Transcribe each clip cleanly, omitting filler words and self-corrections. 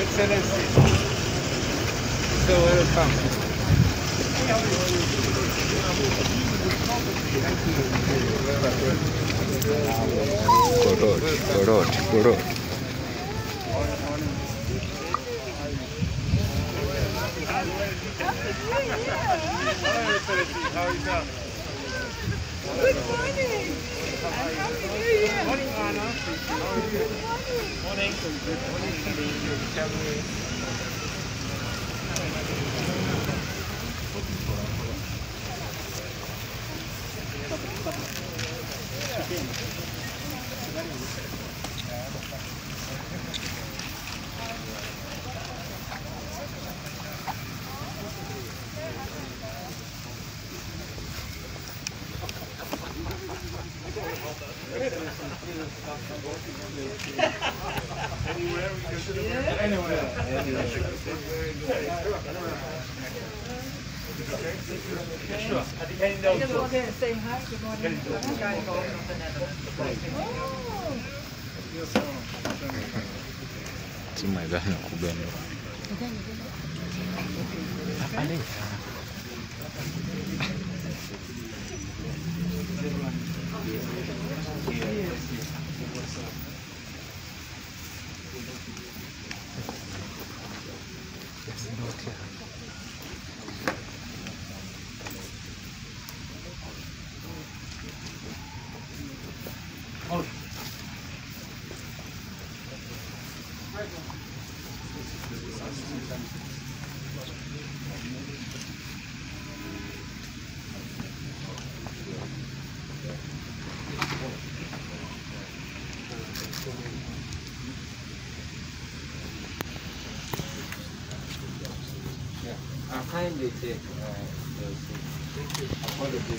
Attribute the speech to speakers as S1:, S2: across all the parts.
S1: Excellency. So welcome. Gorod.
S2: Good morning. And happy New Year.
S1: Morning, Anna. Morning. Anywhere. Sure. At the end of
S2: Say hi. Good morning.
S3: Cuma dah nak kuben. Ada.
S1: I kindly take apologies.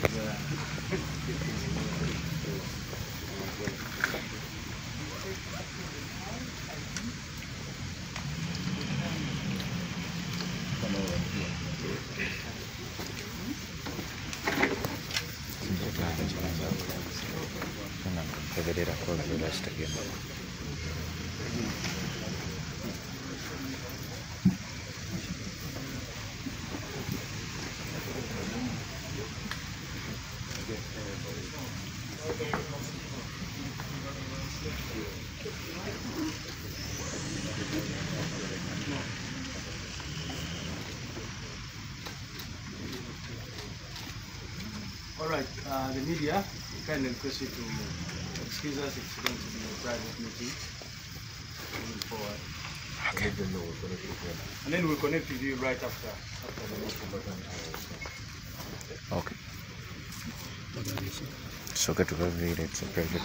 S3: Vedere raccogliere la stagione.
S4: All right, the media, we kindly request you to excuse us. It's going to be a private meeting moving forward.
S3: Okay.
S4: And then we'll connect with you right after the meeting.
S3: Okay. So get to read it's a private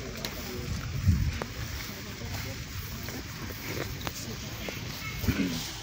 S3: meeting.